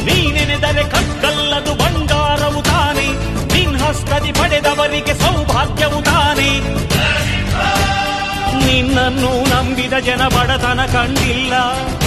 ನೀನೆನೆದರೆ ಕಕ್ಕಲ್ಲದು ಬಂಗಾರವು ತಾನೆ, ನಿನ್ ಹಸ್ತದಿ ಪಡೆದವರಿಗೆ ಸೌಭಾಗ್ಯವು ತಾನೆ. ನಿನ್ನನ್ನು ನಂಬಿದ ಜನ ಬಡತನ ಕಂಡಿಲ್ಲ.